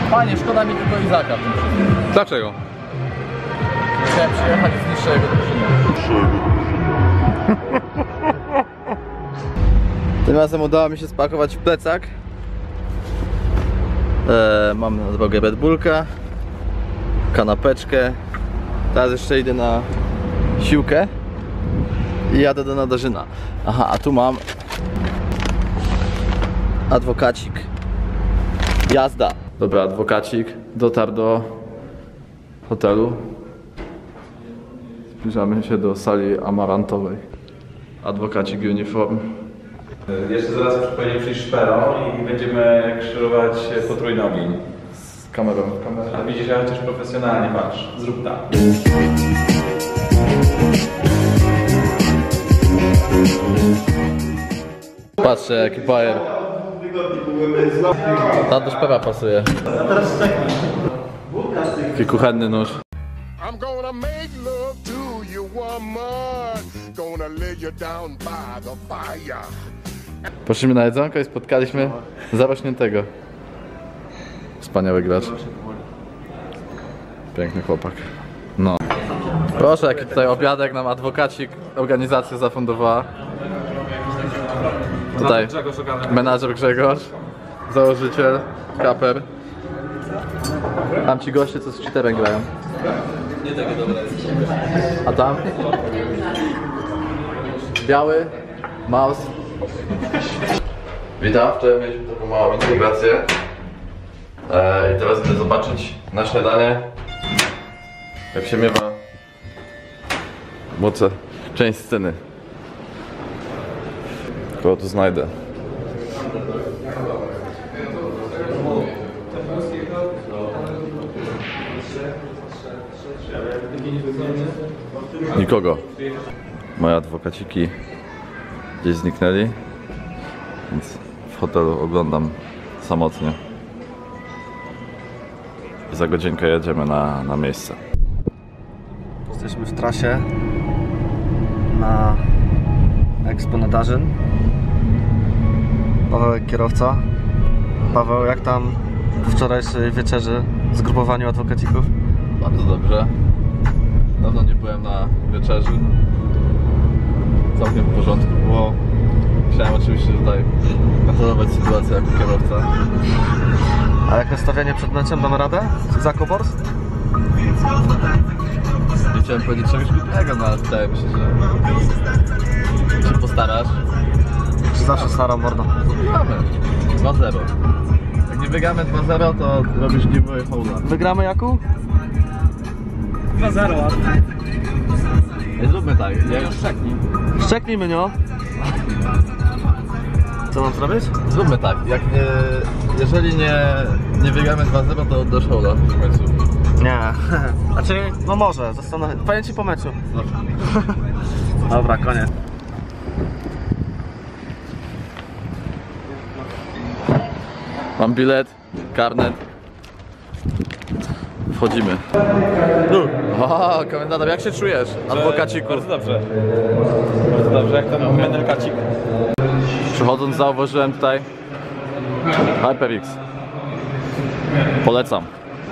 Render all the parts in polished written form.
Panie, szkoda mi tylko Izaka w tym wszystkim. Dlaczego? Chciałem przyjechać i zniszczę jego drużynę. Tym razem udało mi się spakować w plecak. Mam na drogę Red Bullka, kanapeczkę. Teraz jeszcze idę na siłkę i jadę do Nadarzyna. Aha, a tu mam adwokacik. Jazda. Dobra, adwokacik dotarł do hotelu. Zbliżamy się do sali amarantowej. Adwokacik uniform. Jeszcze zaraz powinien przyjść szperą i będziemy krzyżować potrójny ogień. Z kamerą w kamerze. A widzisz, ja chociaż profesjonalnie, patrz, zrób tak. Patrzcie, jaki bajer. Ta do szpera pasuje. Taki kuchenny nóż. I'm gonna make love to you one more. Gonna lay you down by the fire. Poszliśmy na jedzonko i spotkaliśmy zarośniętego. Wspaniały gracz. Piękny chłopak. No. Proszę, jaki tutaj obiadek nam adwokacik organizacja zafundowała. Tutaj menadżer Grzegorz, założyciel, kaper. Tam ci goście, co z cheaterem grają. Nie takie dobre. A tam? Biały, mouse. Witam, wczoraj mieliśmy taką małą integrację. I teraz idę zobaczyć na śniadanie, jak się miewa moce, część sceny. Kogo tu znajdę? Nikogo. Moje adwokaciki gdzieś zniknęli, więc w hotelu oglądam samotnie. Za godzinkę jedziemy na miejsce. Jesteśmy w trasie na Expo Nadarzyn. Paweł kierowca. Paweł, jak tam po wczorajszej wieczerzy, zgrupowaniu adwokacików? Bardzo dobrze. Dawno nie byłem na wieczerzy. Całkiem w porządku było. Chciałem oczywiście tutaj kontrolować sytuację jako kierowca. A jak nastawienie przed meczem, damy radę? Za Kobors? Nie chciałem powiedzieć czegoś głupnego, no ale wydaje mi się, że się postarasz. Czy zawsze staram, mordo? Wygramy 2-0. Jak nie wygramy 2-0, to robisz giveaway hołda. Wygramy, Jaku? 2-0 ładnie. Nie zróbmy tak, ja już szczeknij. Szczeknijmy, no. Co mam zrobić? Zróbmy tak, jak jeżeli nie wygramy 2-0, to oddasz hołda w końcu. Nie, znaczy, no może, powiem ci po meczu. Dobra, koniec. Mam bilet, karnet. Wchodzimy. O, komentator, jak się czujesz? Adwokaciku. Bardzo dobrze. Bardzo dobrze, jak to menelkacik. Przychodząc zauważyłem tutaj HyperX. Polecam.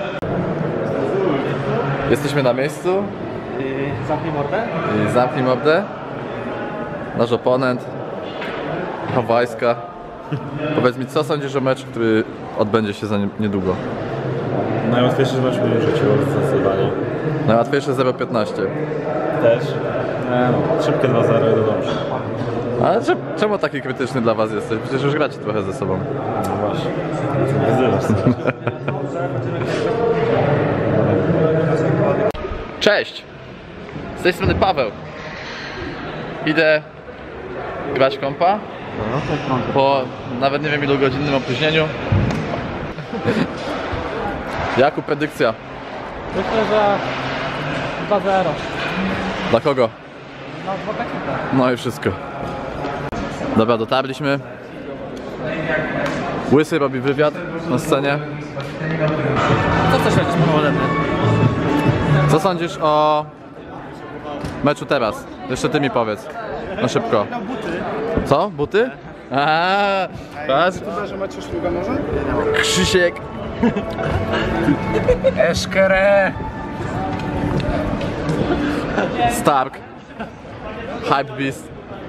Jesteśmy na miejscu. Zamknij mordę. I zamknij mordę. Nasz oponent. Hawajska. Powiedz mi, co sądzisz o meczu, który odbędzie się za niedługo? Najłatwiejszy mecz w moim życiu, zdecydowanie. Najłatwiejsze 0-15. Też. Szybkie 2-0 i do dobrze. Ale czemu taki krytyczny dla was jesteś? Przecież już gracie trochę ze sobą. No właśnie. Wyzywasz. Cześć! Z tej strony Paweł. Idę grać kompa. Po nawet nie wiem ilu godzinnym opóźnieniu. Jaku predykcja? Myślę, że 2-0. Dla kogo? Na adwokacika. No i wszystko. Dobra, dotarliśmy. Łysy robi wywiad na scenie. Co chcesz powiedzieć, Paweł? Co sądzisz o meczu teraz? Jeszcze ty mi powiedz. No szybko. Co? Buty? Aaa, patrz. Że macie szluga może? Krzysiek Eszkere! Stark. Hype Beast.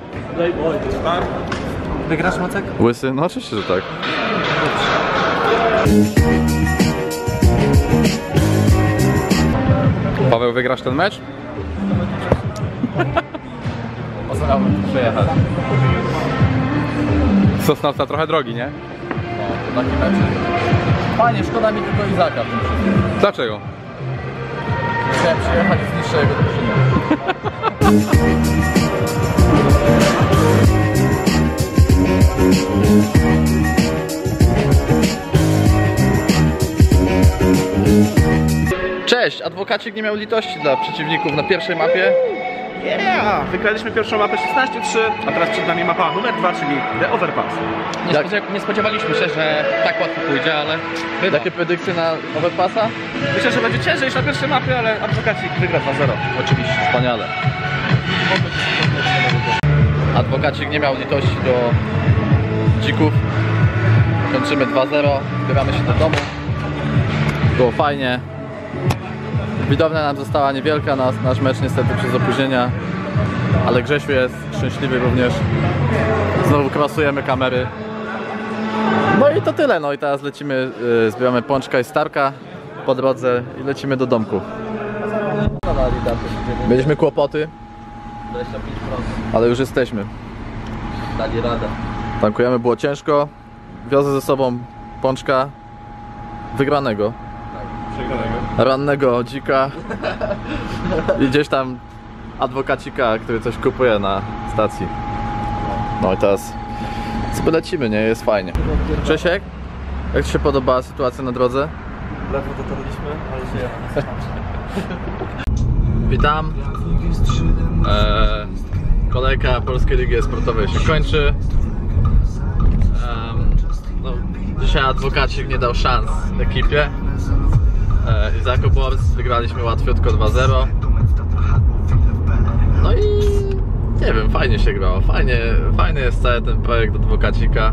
Wygrasz, Macek? Łysy? No oczywiście, że tak. Paweł, wygrasz ten mecz? Pozwolałbym przejechać. Sosnowca trochę drogi, nie? No, to taki mecz. Panie, szkoda mi tylko Izaka w tym wszystkim. Dlaczego? Chciałem przyjechać i zniszczę jego drużynę. Cześć! Adwokacik nie miał litości dla przeciwników na pierwszej mapie. Yeah! Wygraliśmy pierwszą mapę 16-3, a teraz przed nami mapa numer 2, czyli The Overpass. Nie spodziewaliśmy się, że tak łatwo pójdzie, ale bywa. Jakie predykcje na Overpassa? Myślę, że będzie ciężej niż na pierwszej mapie, ale Adwokacik wygra 2-0. Oczywiście, wspaniale. Adwokacik nie miał litości do dzików. Kończymy 2-0, zbieramy się do domu. Było fajnie. Widownia nam została niewielka, nasz mecz niestety przez opóźnienia. Ale Grzesiu jest szczęśliwy również. Znowu krasujemy kamery. No i to tyle, no i teraz lecimy, zbieramy pączka i Starka po drodze i lecimy do domku. Mieliśmy kłopoty, 25%. ale już jesteśmy. Dali radę. Tankujemy, było ciężko. Wiozę ze sobą pączka wygranego. Rannego dzika i gdzieś tam adwokacika, który coś kupuje na stacji. No i teraz sobie lecimy, nie? Jest fajnie. Czesiek, jak Ci się podobała sytuacja na drodze? Ledwo dotarliśmy, ale się Witam. Kolejka Polskiej Ligi Sportowej się kończy. No, dzisiaj adwokacik nie dał szans ekipie. I za Jakubowicz wygraliśmy łatwiutko 2-0. No i nie wiem, fajnie się grało. Fajny jest cały ten projekt adwokacika.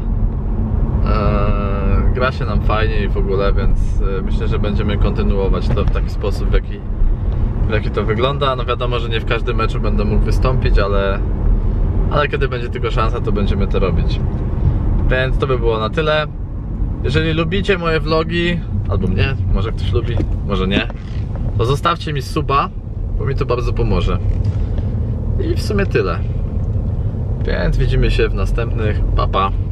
Gra się nam fajnie i w ogóle, więc myślę, że będziemy kontynuować to w taki sposób, w jaki to wygląda. No wiadomo, że nie w każdym meczu będę mógł wystąpić, ale kiedy będzie tylko szansa, to będziemy to robić. Więc to by było na tyle. Jeżeli lubicie moje vlogi, albo mnie, może ktoś lubi, może nie, to zostawcie mi suba, bo mi to bardzo pomoże. I w sumie tyle. Więc widzimy się w następnych. Pa, pa.